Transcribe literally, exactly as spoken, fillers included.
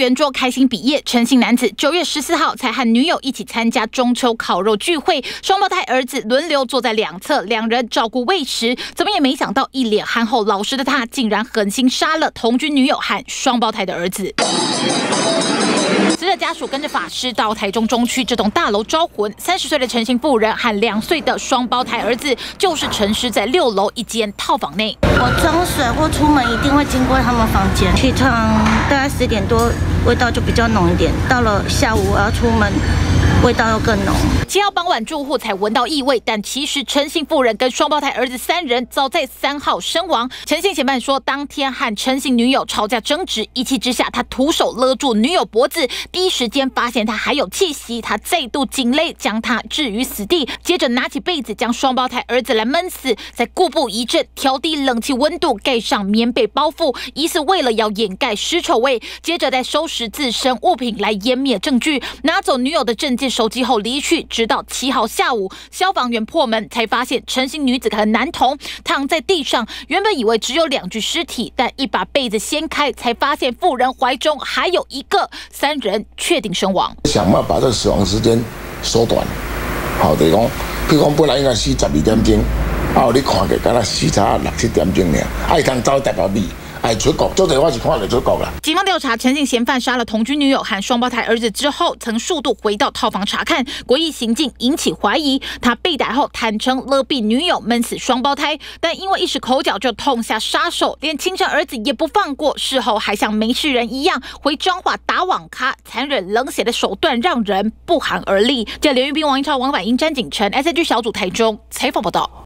圆桌开心比耶，陈姓男子九月十四号才和女友一起参加中秋烤肉聚会，双胞胎儿子轮流坐在两侧，两人照顾喂食。怎么也没想到，一脸憨厚老实的他，竟然狠心杀了同居女友和双胞胎的儿子。死者家属跟着法师到台中中区这栋大楼招魂。三十岁的陈姓妇人和两岁的双胞胎儿子，就是沉尸在六楼一间套房内。 我装水或出门一定会经过他们房间，起床大概十点多，味道就比较浓一点。到了下午我要出门，味道又更浓。 七号傍晚，住户才闻到异味，但其实陈姓妇人跟双胞胎儿子三人早在三号身亡。陈姓嫌犯说，当天和陈姓女友吵架争执，一气之下，他徒手勒住女友脖子，第一时间发现她还有气息，他再度紧勒，将她置于死地，接着拿起被子将双胞胎儿子来闷死，再故布疑阵，调低冷气温度，盖上棉被包覆，疑似为了要掩盖尸臭味，接着再收拾自身物品来湮灭证据，拿走女友的证件、手机后离去。直到七号下午，消防员破门才发现陈姓女子和男童躺在地上，原本以为只有两具尸体，但一把被子掀开，才发现妇人怀中还有一个，三人确定身亡。 想办法把这死亡时间缩短，好，就是讲，譬如讲本来应该死十二点钟，啊，你看起敢若死差六七点钟尔，啊，伊通走台北米。哎，出国，做这我是看得出国了。 警方调查，陈姓嫌犯杀了同居女友和双胞胎儿子之后，曾数度回到套房查看，诡异行径引起怀疑。他被逮后坦承勒毙女友，闷死双胞胎，但因为一时口角就痛下杀手，连亲生儿子也不放过。事后还像没事人一样回彰化打网咖，残忍冷血的手段让人不寒而栗。这刘玉斌、王英超、王婉英、詹景成 S N G 小组台中采访报道。